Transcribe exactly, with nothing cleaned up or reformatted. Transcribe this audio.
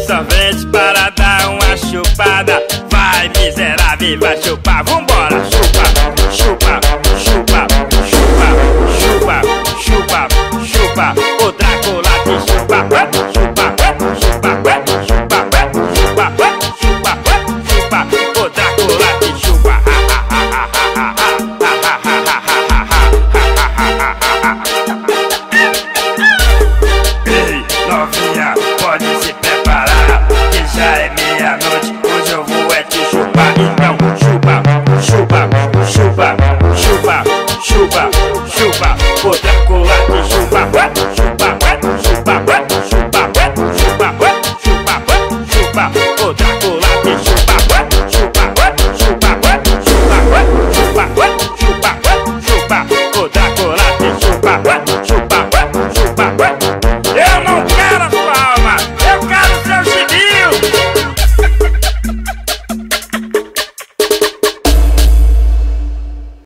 sorvete para dar uma chupada. Vai, miserável, vai chupar, vambora. Chupa, chupa, chupa, chupa, chupa, chupa, chupa. O Drácula te chupa, chupa, chupa, chupa, chupa, chupa, chupa. O Drácula te chupa. Ei, novinha, pode se preparar, que já é meia-noite, hoje eu vou é te chupar. Então chupa, chupa, chupa, chupa, chupa, chupa. O Drácula te chupa, chupa, chupa, chupa, chupa, chupa, chupa. O Drácula te chupa.